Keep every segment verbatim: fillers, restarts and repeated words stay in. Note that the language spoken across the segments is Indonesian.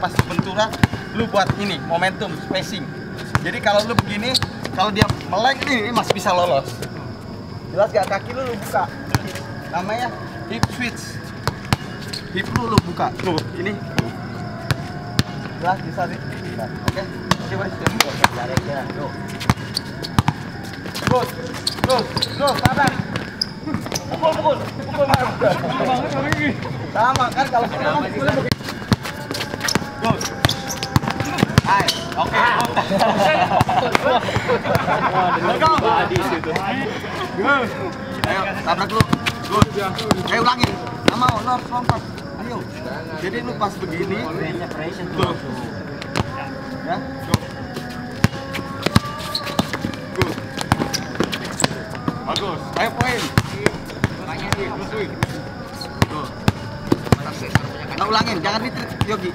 pas benturan, lu buat ini momentum spacing. Jadi kalau lu begini, kalau dia meleng ini masih bisa lolos. Jelas gak? Kaki lu lu buka. Namanya hip switch. Hip lu lu buka. Tuh, ini. Jelas bisa sih. Oke. Oke, Bos. Tarik ya. Tuh. Good. Good. Good, sabar. Pukul, pukul. Pukul banget lagi. Sama kan kalau kita pukulnya begini. Good. Hai, oke. Good. Ayo, tabrak lu. Good. Ayo ulangin. Nggak mau, lo harus lompat. Ayo. Jadi lu pas begini. Tuh. Ya, go. Good. Bagus. Ayo poin. Tuh. Nah, ulangin, jangan ditrik, Yogi.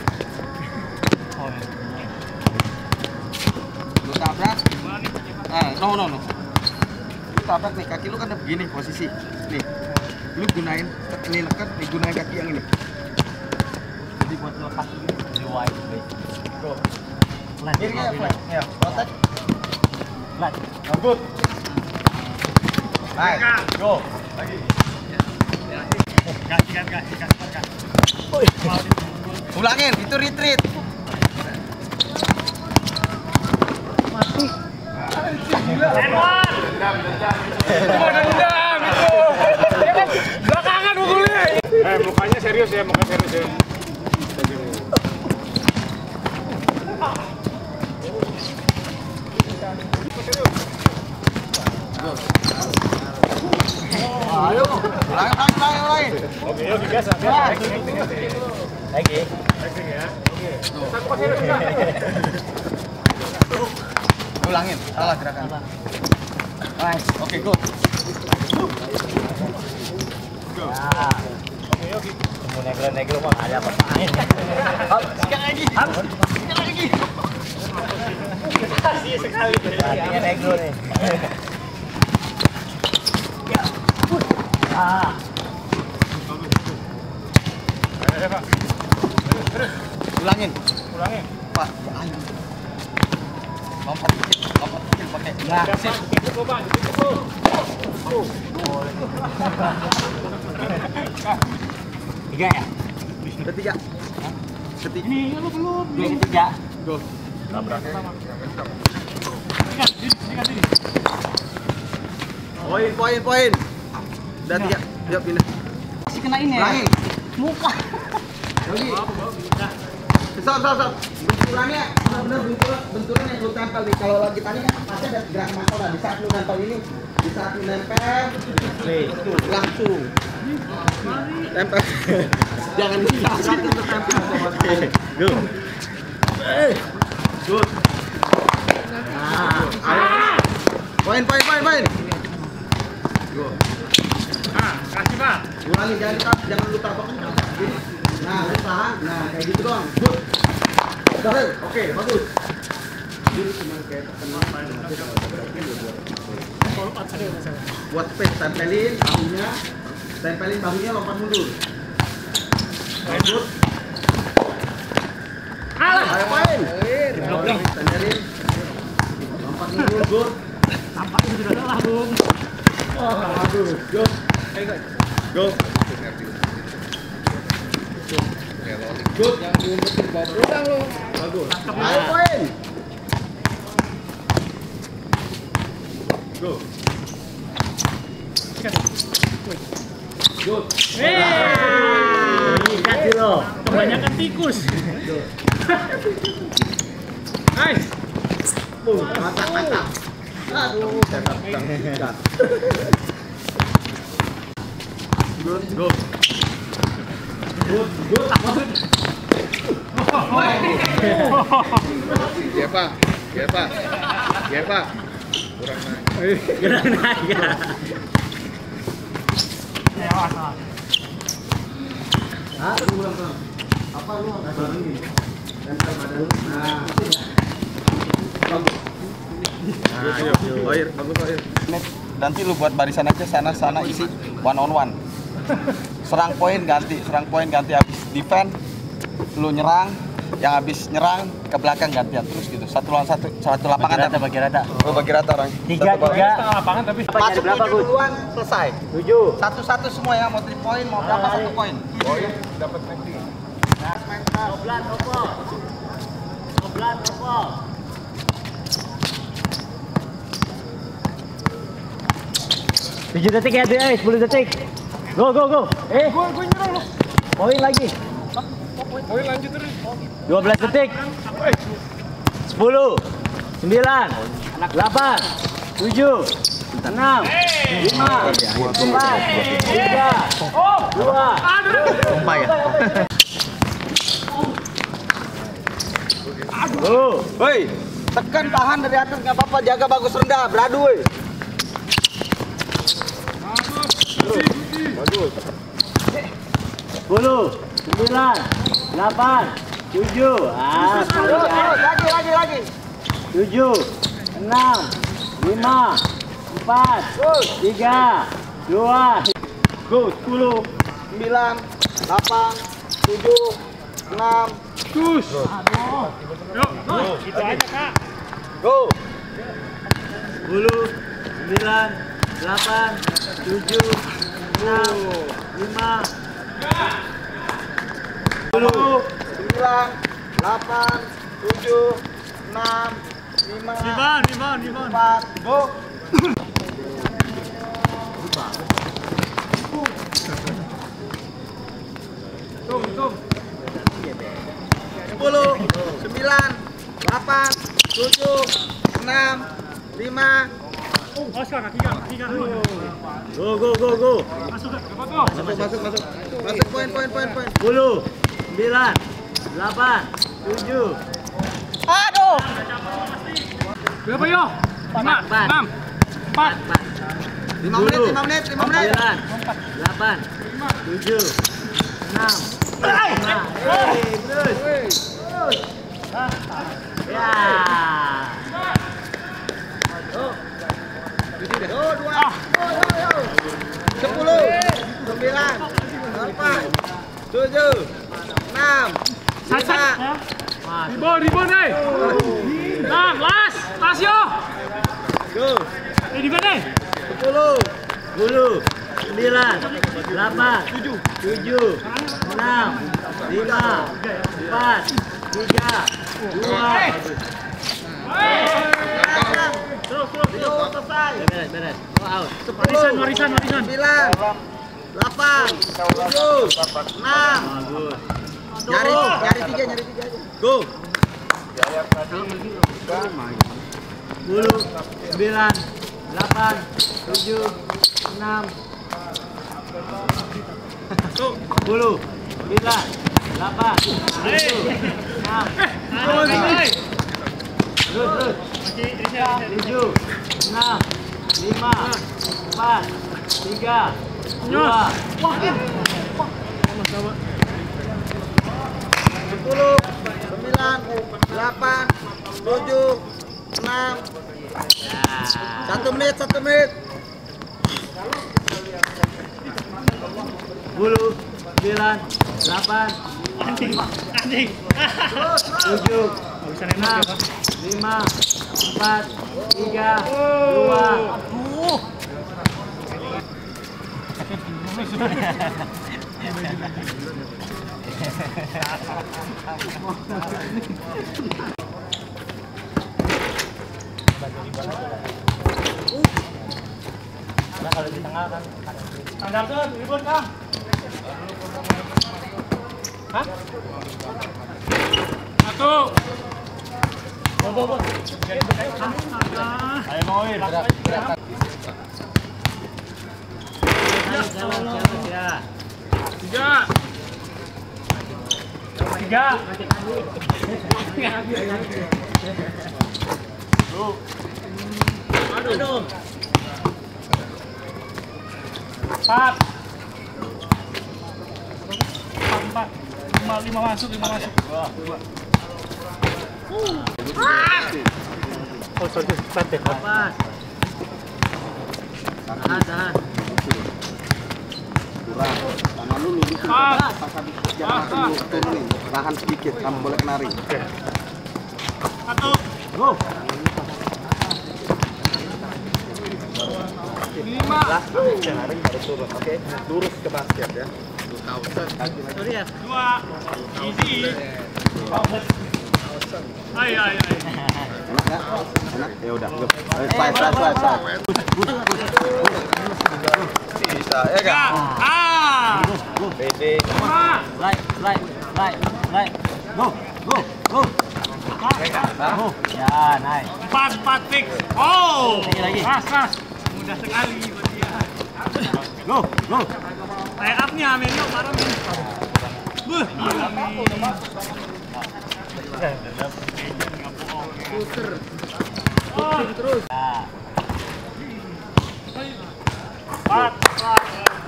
Lu tabrak. Eh, no no no. Lu tabrak nih, kaki lu kan begini posisi. Nih. Lu gunain ini leket, nih gunain kaki yang ini. Jadi buat lo kaki ini di wide space. Go. Flat. Kirinya flat. Ya, protect. Flat. Oh, good. Nice. Go. Lagi. Gas, gas, gas, gas, gas. Ulangin, itu retreat. Mati. Dendam, dendam. Dendam itu. Belakangan mukulnya. Eh, mukanya serius ya, muka serius ya. Ayo, ulangin, ulangin, ulangin, ulangin. Oke, oke, biasa, biasa. Lagi. Lagi ya. Oke. Sampai serius enggak? Ulangin, salah gerakan. Nice, oke, go. Go. Oke, oke. Mau negro-negro mah ada apa-apain. Sekali lagi. Sekali lagi. Kasih sekali. Artinya negro nih. Ah. Ayo, Pak. Terus. Ulangin. Ulangin. Pak, ayo. Lompat kecil, lompat kecil pakai. Nah, sip. Itu Pak, itu. Oh. Tiga ya? Ketiga. Ketiga. Ini lu belum. Ini ketiga. Go. Tabrak. Tiga, tiga, tiga. Poin, poin, poin. Udah tiga. Yuk pindah. Masih kena ini ya? Ulangin. Muka. Yogi. Stop, stop, stop. Benturannya benar-benar benturan, benturan yang lu tempel nih. Kalau lagi tadi kan pasti ada gerak mantau lah. Di saat lu nempel ini, di saat lu nempel, tuh langsung tempel. Jangan disisahkan untuk tempel. Go. Eh, good. Nah, ayo. Poin, poin, poin, poin. Go. Ah, kasih Pak. Ulangin, jangan ditap, jangan lu tapak kan gini. Nah, lu tahan. Nah, kayak gitu doang. Good. Udah, oke, bagus. Jadi cuma kayak tekan buat space, tempelin bahunya, tempelin bahunya, lompat mundur. Good. Alah. Ayo poin. Tempelin, lompat mundur, good. Tampaknya sudah lelah, Bung. Oh, bagus. Go. Go. Good. Yang diumpetin bawa pulang lo. Bagus. Ayo poin. Go. Good. Hei, kasih lo. Kebanyakan tikus. Nice. Boom. Mantap, mantap. Aduh, tetap tetap. Good, good. Good, good. Ya Pak, ya Pak, ya Pak. Kurang naik. Kurang naik ya. Ah, lu ulang kan? Apa lu nggak bareng gini? Tempel badan lu. Nah, bagus. Nah, yuk, air, bagus air. Nanti lu buat barisan aja sana sana isi one on one. Serang poin ganti, serang poin ganti, habis defend, lu nyerang, yang habis nyerang ke belakang gantian terus gitu. Satu lawan satu, satu lapangan Bagi rata, bagi rata. Oh, bagi rata orang. Tiga, Satu tiga. Setengah lapangan tapi Masuk berapa, tujuh Gus? duluan, selesai. Tujuh. Satu-satu semua ya, mau three point, mau berapa satu poin. poin dapat nanti. Oblan, opo. Oblan, opo. Tujuh detik ya, eh, sepuluh detik. Go, go, go. Eh, Gue gue nyerang loh. poin lagi. Poin lanjut terus. Dua belas detik. Sepuluh, sembilan, delapan, tujuh, enam, lima, empat, tiga, dua. Sumpah ya. Oh, Woi, tekan tahan dari atas nggak apa-apa, jaga bagus rendah, beradu woi. sepuluh, sembilan, delapan, tujuh, ah, Terus, terus, lagi, lagi, lagi. tujuh, enam, lima, empat, tiga, dua, go, sepuluh, sembilan, delapan, tujuh, enam, Gus. Yuk, itu aja kak. go. sepuluh, sembilan, delapan, tujuh, enam, lima, sepuluh, sembilan, delapan, tujuh, enam, lima, Liman, Liman. empat, go. Tung, tung. sepuluh, sembilan, delapan, tujuh, enam, lima. Oscar, kaki kan, kaki kan. go, go, go, go, Masuk ke apa tuh? Masuk, masuk, masuk. Masuk, poin, poin, poin, poin. sepuluh, sembilan, delapan, tujuh, Aduh. Berapa yo? Lima, Empat. enam, empat. empat, lima menit, lima menit, lima menit. sembilan, delapan, tujuh, enam, lima, eh, terus, ya, Go, dua. Sepuluh, sembilan, delapan, tujuh, enam, lima. mas, Ribon, ribon, eh. Nah, las, las yo. Go. Eh, di mana? Sepuluh. sepuluh, sembilan, delapan, tujuh, enam, lima, empat, tiga, dua, Terus, terus, terus. Selesai. beres, beres, oh, out, Warisan, warisan, warisan. Sembilan, delapan, tujuh, enam. bagus, Nyari, nyari tiga, nyari tiga aja. Go. sepuluh, sembilan, delapan, tujuh, enam, sepuluh, sembilan, delapan, tujuh, enam, terus, terus, tujuh, enam, lima, empat, tiga, dua, Sepuluh, sembilan, delapan, tujuh, enam. Satu menit, satu menit. sepuluh, sembilan, delapan, tujuh, enam, lima, empat, tiga, dua. Nah, kalau di tengah kan Standar tuh, ribon kang. Hah? Satu. Bobo, bobo. ayo mau ir. Jalan, jalan, jalan, ya. Tiga. Tiga. Aduh. Empat. Empat, empat. Lima, lima masuk, lima masuk. Oh, sorry, santai. Lepas. Tahan, tahan. kurang. Tangan lu lurus pas habis jangan langsung turunin, tahan sedikit, kamu boleh nari. Oke. Satu. Go. Lima. Lah, nari baru turun, oke? Lurus ke basket ya. Lu tahu Sorry ya. Dua. Easy. Ay, ay, ay. Enak nggak? Enak? Ya udah. Slide, slide, slide, slide. Bisa, ya Tiga. kan? Ah. Pede. Lima. Slide, slide, slide, slide. Go, go, go. Go. Ya, nice. Empat, empat, fix. Oh. Lagi, lagi. Ras, ras. Mudah sekali buat dia. Go, go. Tie up-nya, Menyo, parah, Men. Buh, gila, Men. Puter. Oh. Terus. Ya. Empat, empat.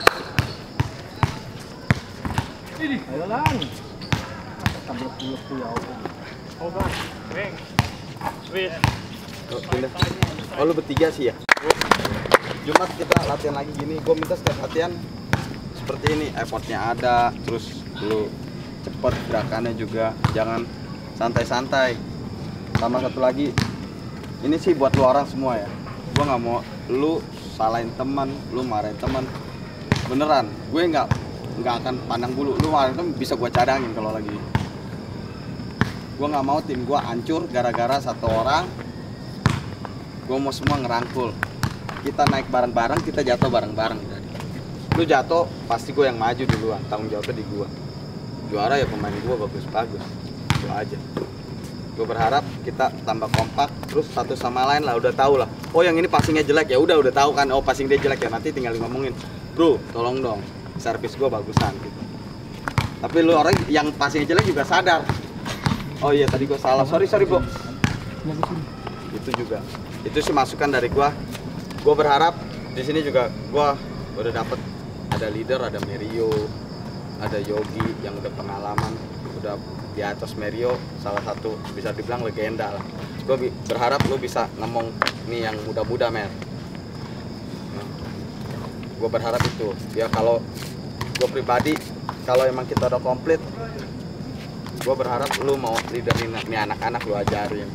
Ini. Ayo lang. Tablet dulu tuh ya. Oh, Bang. Bang. Sweet. Oh, pilih. Oh, lu bertiga sih ya? Jumat kita latihan lagi gini, gue minta setiap latihan seperti ini, effortnya ada, terus lu cepet gerakannya juga, jangan santai-santai. Sama satu lagi, ini sih buat lu orang semua ya, gue nggak mau lu salahin teman, lu marahin teman, beneran, gue nggak nggak akan pandang bulu, lu marahin teman bisa gue cadangin kalau lagi. Gue nggak mau tim gue hancur gara-gara satu orang. Gue mau semua ngerangkul. Kita naik bareng-bareng, kita jatuh bareng-bareng. Lu jatuh, pasti gue yang maju duluan. Tanggung jawabnya di gue. Juara ya pemain gue bagus-bagus. Itu aja. Gue berharap kita tambah kompak, terus satu sama lain lah udah tahu lah. Oh yang ini passingnya jelek ya udah udah tahu kan. Oh passing dia jelek ya nanti tinggal ngomongin. Bro, tolong dong, servis gue bagusan gitu. Tapi lu orang yang passingnya jelek juga sadar. Oh iya tadi gue salah. Sorry sorry bro. Itu juga. Itu sih masukan dari gua. Gua berharap di sini juga gua udah dapet ada leader, ada Mario, ada Yogi yang udah pengalaman, udah di atas Mario, salah satu bisa dibilang legenda lah. Gua berharap lu bisa ngomong nih yang muda-muda Mer. Nah, gua berharap itu. Ya kalau gua pribadi kalau emang kita udah komplit, gua berharap lu mau leaderin nih anak-anak lu ajarin.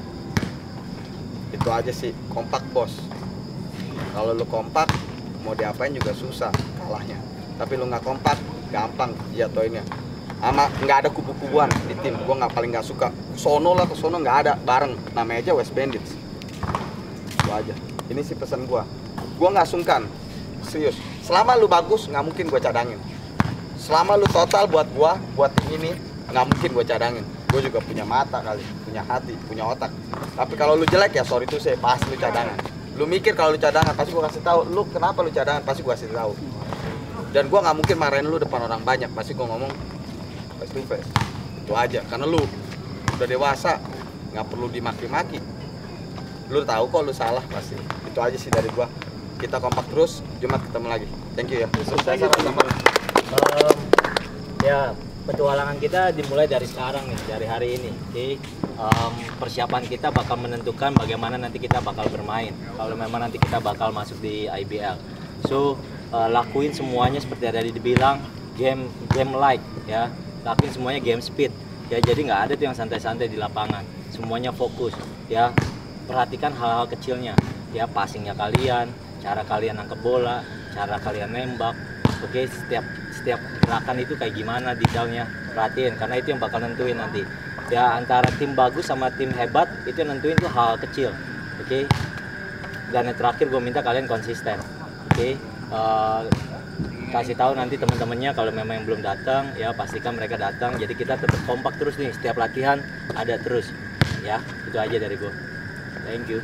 Itu aja sih, kompak bos. Kalau lu kompak mau diapain juga susah kalahnya, tapi lu nggak kompak gampang jatuhinnya. Ama nggak ada kubu-kubuan di tim, gua nggak paling nggak suka sono lah ke sono, nggak ada bareng, namanya aja West Bandits. Itu aja, ini sih pesan gua. Gua nggak sungkan, serius, selama lu bagus nggak mungkin gua cadangin. Selama lu total buat gua, buat tim ini nggak mungkin gua cadangin. Gue juga punya mata kali, punya hati, punya otak. Tapi kalau lu jelek ya sorry tuh saya pasti lu cadangan. Lu mikir kalau lu cadangan pasti gue kasih tahu. Lu kenapa lu cadangan pasti gue kasih tahu. Dan gue nggak mungkin marahin lu depan orang banyak. Pasti gue ngomong face to face. Itu aja. Karena lu udah dewasa, nggak perlu dimaki-maki. Lu tahu kok lu salah pasti. Itu aja sih dari gue. Kita kompak terus. Jumat ketemu lagi. Thank you ya. Sukses sama-sama. Um, ya. Petualangan kita dimulai dari sekarang nih, dari hari ini. Oke, okay? um, persiapan kita bakal menentukan bagaimana nanti kita bakal bermain. Kalau memang nanti kita bakal masuk di I B L, so uh, lakuin semuanya seperti yang tadi dibilang, game game like ya, lakuin semuanya game speed. Ya jadi nggak ada tuh yang santai-santai di lapangan. Semuanya fokus ya. Perhatikan hal-hal kecilnya. Ya passingnya kalian, cara kalian nangkep bola, cara kalian nembak. Oke, okay? setiap setiap gerakan itu kayak gimana detailnya, perhatiin karena itu yang bakal nentuin nanti ya antara tim bagus sama tim hebat itu yang nentuin tuh hal kecil. Oke, okay? Dan yang terakhir gue minta kalian konsisten. Oke, okay? uh, kasih tahu nanti teman-temannya kalau memang yang belum datang ya pastikan mereka datang, jadi kita tetap kompak terus nih, setiap latihan ada terus ya. Itu aja dari gue. Thank you.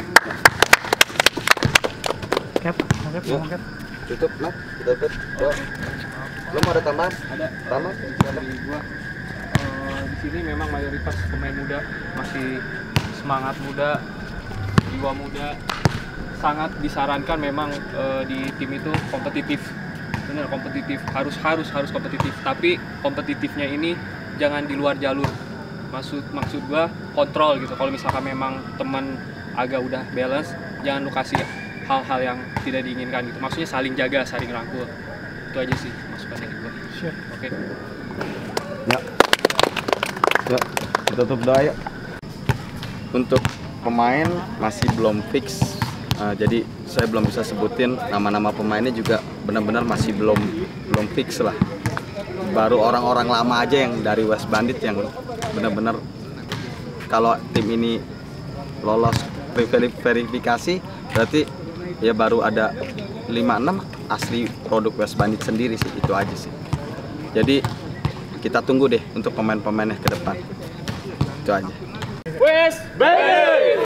Cap, cap, cap. Tutup lah, kita tutup. Yo. Lo mau ada tambahan? Ada Tambahan? dari gua. Uh, di sini memang mayoritas pemain muda, masih semangat muda, jiwa muda. Sangat disarankan memang uh, di tim itu kompetitif. Benar kompetitif, harus harus harus kompetitif. Tapi kompetitifnya ini jangan di luar jalur. Maksud maksud gua kontrol gitu. Kalau misalkan memang teman agak udah balance, jangan lu kasih hal-hal yang tidak diinginkan gitu. Maksudnya saling jaga, saling rangkul. Itu aja sih masukan dari gue. Oke. Ya. Ya, kita tutup doa yuk. Untuk pemain masih belum fix, uh, jadi saya belum bisa sebutin nama-nama pemainnya juga benar-benar masih belum belum fix lah. Baru orang-orang lama aja yang dari West Bandit yang benar-benar kalau tim ini lolos verifikasi berarti ya baru ada lima enam asli produk West Bandit sendiri sih, itu aja sih. Jadi kita tunggu deh untuk pemain-pemainnya ke depan. Itu aja. West Bandit!